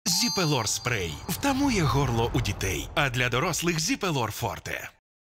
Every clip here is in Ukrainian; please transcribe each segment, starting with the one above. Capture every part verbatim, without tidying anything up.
Зіпелор спрей втамує горло у дітей, а для дорослих Зіпелор Форте.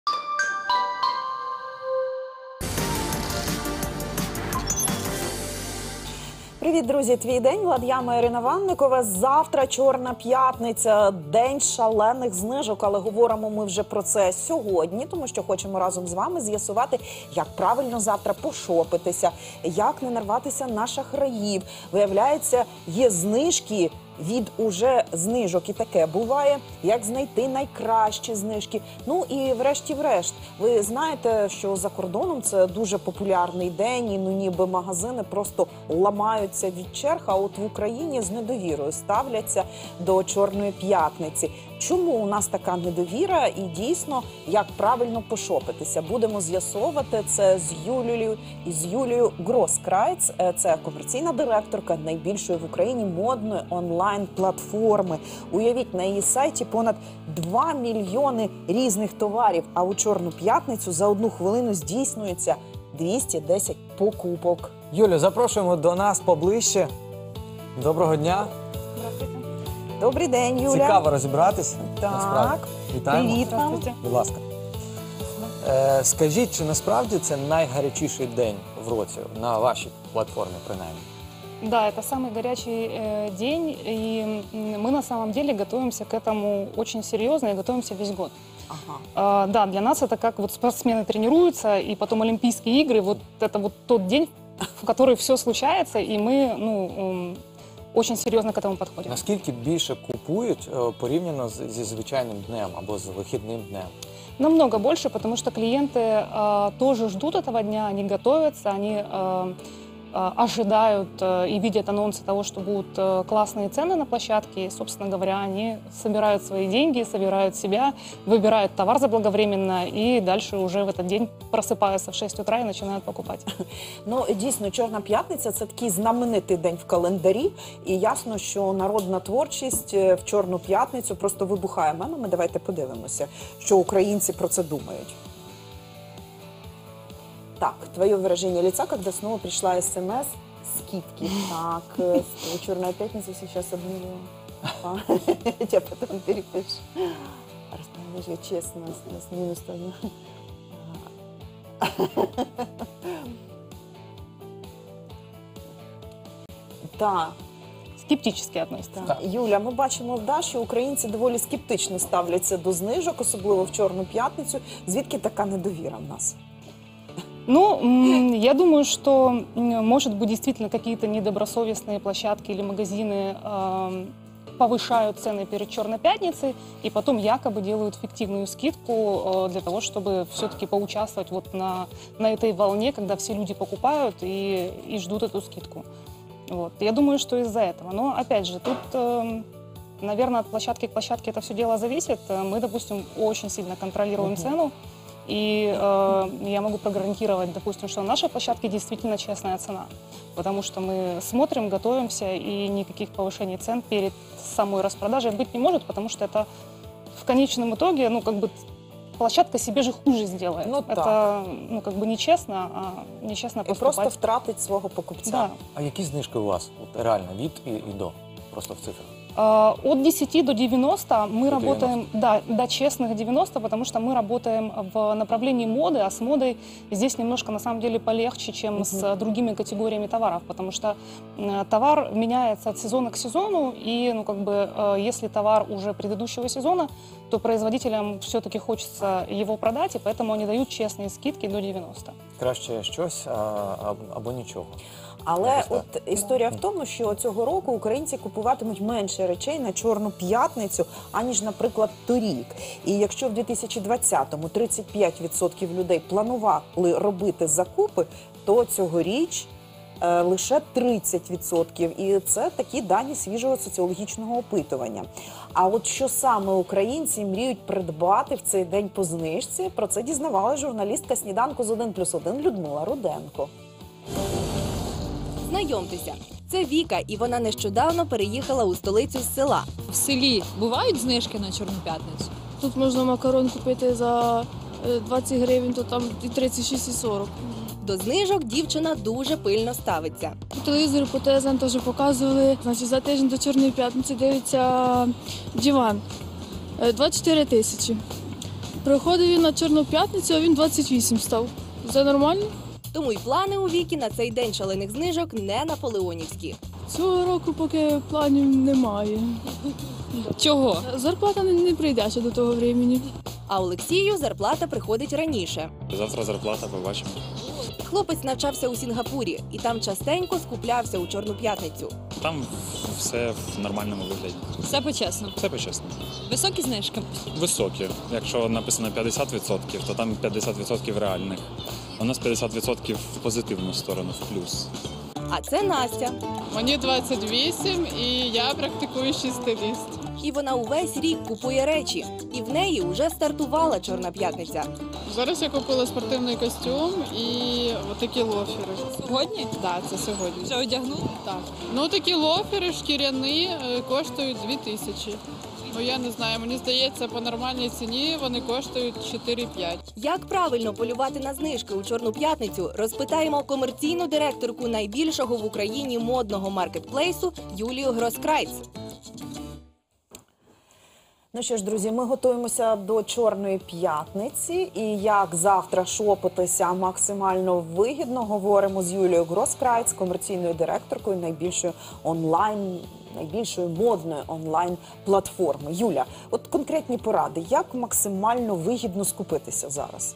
Привіт, друзі! Твій день, Влад'яма Ірина Ванникова. Завтра Чорна п'ятниця, день шалених знижок, але говоримо ми вже про це сьогодні, тому що хочемо разом з вами з'ясувати, як правильно завтра пошопитися, як не нарватися на шахраїв. Виявляється, є знижки від уже знижок, і таке буває, як знайти найкращі знижки. Ну і врешті-врешт, ви знаєте, що за кордоном це дуже популярний день, і ну ніби магазини просто ламаються від черг, а от в Україні з недовірою ставляться до Чорної п'ятниці. Чому у нас така недовіра і дійсно, як правильно пошопитися? Будемо з'ясовувати це з Юлією, з Юлією Гроскрайц. Це комерційна директорка найбільшої в Україні модної онлайн-платформи. Уявіть, на її сайті понад два мільйони різних товарів, а у Чорну п'ятницю за одну хвилину здійснюється двісті десять покупок. Юлю, запрошуємо до нас поближче. Доброго дня. Добрий день, Юля. Цікаво розібратися. Так. Насправді. Вітаємо. Привіт вам. Будь ласка. Е, скажіть, чи насправді це найгарячіший день в році на вашій платформі, принаймні? Да, это самый горячий э, день, и мы на самом деле готовимся к этому очень серьезно и готовимся весь год. Ага. Э, да, для нас это как вот спортсмены тренируются, и потом Олимпийские игры, вот это вот тот день, в который все случается, и мы, ну, э, очень серьезно к этому подходим. Наскільки більше купують е, порівняно з, зі звичайним днем або з вихідним днем? Намного больше, потому что клиенты э, тоже ждут этого дня, они готовятся, они э, э, ожидают э, и видят анонсы того, что будут э, классные цены на площадке. И, собственно говоря, они собирают свои деньги, собирают себя, выбирают товар заблаговременно и дальше уже в этот день просыпаются в шесть утра и начинают покупать. Ну, дійсно, Чорна п'ятниця – це такий знаменитий день в календарі. І ясно, що народна творчість в Чорну п'ятницю просто вибухає мемами. Давайте подивимося, що українці про це думають. Так, твое выражение лица, когда снова пришла СМС, скидки. Так, Черная пятница сейчас одну. Я тебя потом перепишу. Расскажи честно, с минус одну. Так. Скептически относятся. Так. Юля, ми бачимо, да, що українці доволі скептично ставляться до знижок, особливо в Чорну п'ятницю. Звідки така недовіра в нас? Ну, я думаю, что, может быть, действительно какие-то недобросовестные площадки или магазины э, повышают цены перед Черной пятницей и потом якобы делают фиктивную скидку э, для того, чтобы все-таки поучаствовать вот на, на этой волне, когда все люди покупают и, и ждут эту скидку. Вот. Я думаю, что из-за этого. Но, опять же, тут, э, наверное, от площадки к площадке это все дело зависит. Мы, допустим, очень сильно контролируем uh-huh. цену. И э, я могу прогарантировать, допустим, что на нашей площадке действительно честная цена. Потому что мы смотрим, готовимся, и никаких повышений цен перед самой распродажей быть не может, потому что это в конечном итоге, ну, как бы, площадка себе же хуже сделает. Ну, это, так. ну, как бы нечестно, а нечестно поступать. І просто втратить свого покупця. Да. А які знижки у вас? От, реально, від і, і до? Просто в цифрах. От десяти до девяноста мы до работаем, да, до честных девяноста, потому что мы работаем в направлении моды, а с модой здесь немножко на самом деле полегче, чем uh-huh. с другими категориями товаров, потому что товар меняется от сезона к сезону, и, ну, как бы, если товар уже предыдущего сезона, то производителям все-таки хочется его продать, и поэтому они дают честные скидки до девяноста. Краще щось а, або нічого. Але от історія в тому, що цього року українці купуватимуть менше речей на Чорну п'ятницю, аніж, наприклад, торік. І якщо в дві тисячі двадцятому тридцять п'ять відсотків людей планували робити закупи, то цьогоріч е, лише тридцять відсотків. І це такі дані свіжого соціологічного опитування. А от що саме українці мріють придбати в цей день по знижці, про це дізнавалася журналістка «Сніданку з один плюс один» Людмила Руденко. Знайомтеся, це Віка, і вона нещодавно переїхала у столицю з села. В селі бувають знижки на Чорну п'ятницю? Тут можна макарон купити за двадцять гривень, то там і тридцять шість, і сорок. До знижок дівчина дуже пильно ставиться. По телевізору, по ТСН теж показували. Значить, за тиждень до Чорної п'ятниці дивиться диван. Е, двадцять чотири тисячі. Приходив він на Чорну п'ятницю, а він двадцять вісім став. Це нормально? Тому й плани у Віки на цей день шалених знижок не наполеонівські. Цього року поки планів немає. Чого? Зарплата не, не прийде ще до того времени. А Олексію зарплата приходить раніше. Завтра зарплата, побачимо. Хлопець навчався у Сінгапурі і там частенько скуплявся у Чорну п'ятницю. Там все в нормальному вигляді. Все по-чесному. Все почесно. Високі знижки. Високі. Якщо написано п'ятдесят відсотків, то там п'ятдесят відсотків реальних. У нас п'ятдесят відсотків в позитивну сторону, в плюс. А це Настя. Мені двадцять вісім і я практикуючий стиліст. І вона увесь рік купує речі. І в неї вже стартувала Чорна п'ятниця. Зараз я купила спортивний костюм і отакі лофери. Сьогодні? Так, це сьогодні. Вже одягнули? Так. Ну такі лофери шкіряні е, коштують дві тисячі. Ну я не знаю, мені здається, по нормальній ціні вони коштують чотири-п'ять. Як правильно полювати на знижки у Чорну п'ятницю, розпитаємо комерційну директорку найбільшого в Україні модного маркетплейсу Юлію Гроскрайц. Ну що ж, друзі, ми готуємося до Чорної п'ятниці. І як завтра шопитися максимально вигідно, говоримо з Юлією Гроскрайц, комерційною директоркою найбільшої онлайн, найбільшої модної онлайн-платформи. Юля, от конкретні поради, як максимально вигідно скупитися зараз?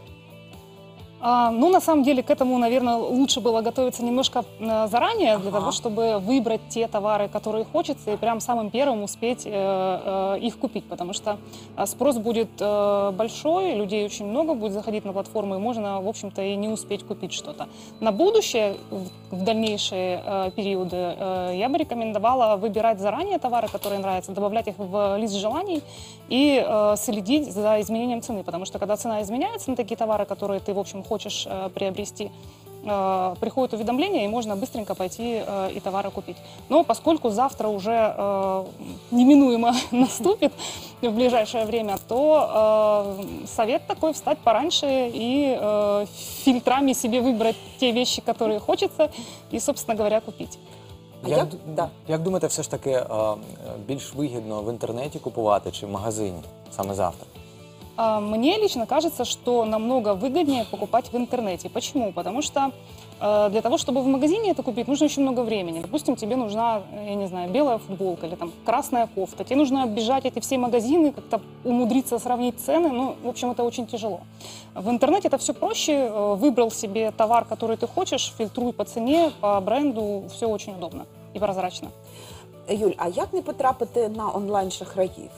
А, ну, на самом деле, к этому, наверное, лучше было готовиться немножко э, заранее, Ага. для того, чтобы выбрать те товары, которые хочется, и прям самым первым успеть э, э, их купить, потому что э, спрос будет э, большой, людей очень много будет заходить на платформу, и можно, в общем-то, и не успеть купить что-то. На будущее, в, в дальнейшие э, периоды, э, я бы рекомендовала выбирать заранее товары, которые нравятся, добавлять их в лист желаний и э, следить за изменением цены, потому что когда цена изменяется на такие товары, которые ты, в общем, хочешь э, приобрести, э, приходит уведомление, и можно быстренько пойти э, и товары купить. Но поскольку завтра уже э, неминуемо наступит в ближайшее время, то э, совет такой: встать пораньше и э, фильтрами себе выбрать те вещи, которые хочется, и, собственно говоря, купить. А Як, як- д- да. як думаєте, все ж таки е, більш вигідно в інтернеті купувати чи в магазині саме завтра? А, Мне лично кажется, что намного выгоднее покупать в интернете. Почему? Потому что э, для того, чтобы в магазине это купить, нужно очень много времени. Допустим, тебе нужна, я не знаю, белая футболка или там красная кофта. Тебе нужно оббежать эти все магазины, как-то умудриться сравнить цены. Ну, в общем, это очень тяжело. В интернете это все проще. Э, Выбрал себе товар, который ты хочешь, фильтруй по цене, по бренду. Все очень удобно и прозрачно. Юль, а як не потрапити на онлайн-шахраїв?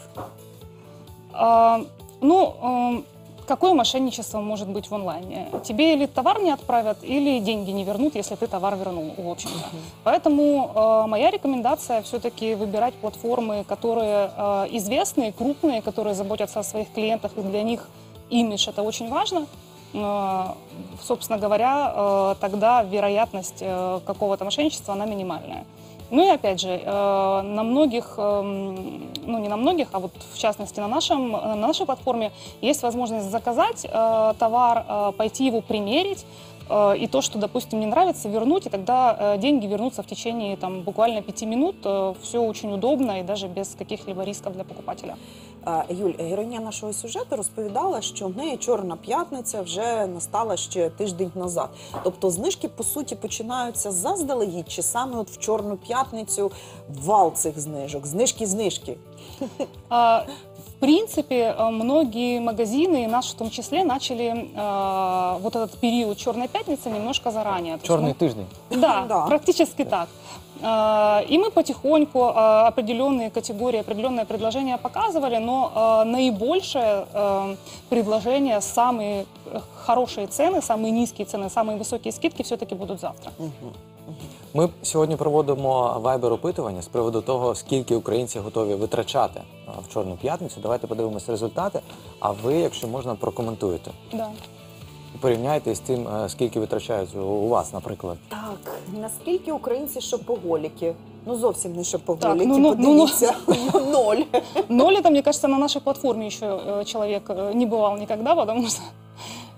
А, Ну, эм, какое мошенничество может быть в онлайне? Тебе или товар не отправят, или деньги не вернут, если ты товар вернул, в общем-то. Поэтому э, моя рекомендация все-таки выбирать платформы, которые э, известные, крупные, которые заботятся о своих клиентах, и для них имидж это очень важно. Э, собственно говоря, э, тогда вероятность э, какого-то мошенничества, она минимальная. Ну и опять же, э, на многих, э, ну не на многих, а вот в частности на, нашем, на нашей платформе есть возможность заказать э, товар, э, пойти его примерить, э, и то, что, допустим, не нравится, вернуть, и тогда э, деньги вернутся в течение там, буквально пяти минут. Э, все очень удобно и даже без каких-либо рисков для покупателя. А, Юль, героїня нашого сюжету розповідала, що в неї Чорна п'ятниця вже настала ще тиждень назад. Тобто знижки, по суті, починаються заздалегідь, чи саме от в Чорну п'ятницю вал цих знижок, знижки-знижки. А, В принципе, э, многие магазины, и наш в том числе, начали э, вот этот период Черной пятницы немножко заранее. То есть Чорний мы- тиждень. Да, Да. практически так. Э, И мы потихоньку э, определенные категории, определенные предложения показывали, но э, наибольшее э, предложение, самые э, хорошие цены, самые низкие цены, самые высокие скидки все-таки будут завтра. Ми сьогодні проводимо вайбер-опитування з приводу того, скільки українці готові витрачати а, в Чорну п'ятницю. Давайте подивимося результати, а ви, якщо можна, прокоментуєте. Да. Порівняйте з тим, е, скільки витрачають у- у вас, наприклад. Так, наскільки українці шопоголіки? Ну зовсім не шопоголіки, Так, ну, ну, ну, подивіться, ноль. Ноль это, мне кажется, на нашей платформе еще э, человек э, не бывал никогда, потому что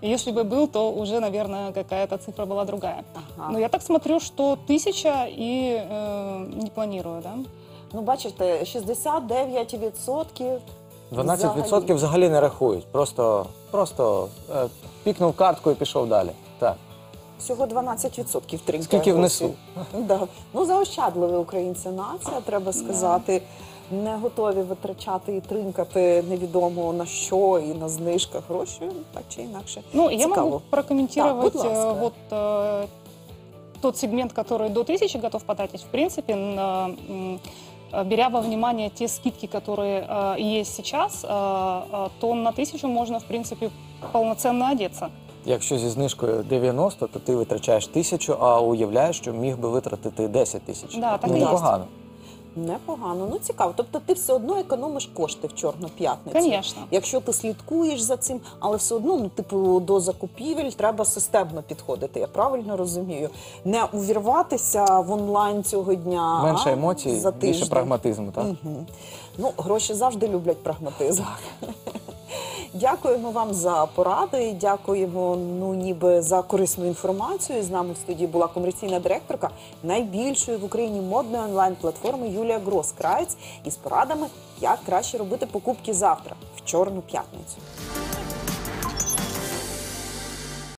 Если бы был, то уже, наверное, какая-то цифра была другая. Ага. Но я так смотрю, что тысяча и э, не планирую, да? Ну, бачите, шістдесят дев'ять відсотків. дванадцять відсотків взагалі не рахують. Просто, просто е, пікнув картку і пішов далі. Так. Всього дванадцять відсотків тринкає. Скільки гроші. внесу? Да. Ну, заощадливі українці нація, треба сказати. Не готові витрачати і тринкати невідомо на що і на знижках гроші, так чи інакше. Ну, я Цікаво. могу прокомментировать Так, будь ласка. э, вот э, тот сегмент, который до тысячи готов потратить. В принципе, на, м, э, беря во внимание те скидки, которые э, есть сейчас, э, э, то на тысячу можно, в принципе, полноценно одеться. Якщо зі знижкою дев'яносто, то ти витрачаєш тисячу, а уявляєш, що міг би витратити десять тисяч. Да, так ну, і є. непогано. Непогано. Ну, цікаво. Тобто ти все одно економиш кошти в Чорну п'ятницю. Конечно. Якщо ти слідкуєш за цим, але все одно, ну, типу, до закупівель треба системно підходити, я правильно розумію? Не увірватися в онлайн цього дня, Менше а емоцій, за більше тиждень. прагматизму, так? Угу. Ну, гроші завжди люблять прагматизм. Дякуємо вам за поради, дякуємо, ну, ніби за корисну інформацію. З нами в студії була комерційна директорка найбільшої в Україні модної онлайн-платформи Юлія Грос-Крайц із порадами, як краще робити покупки завтра, в Чорну п'ятницю.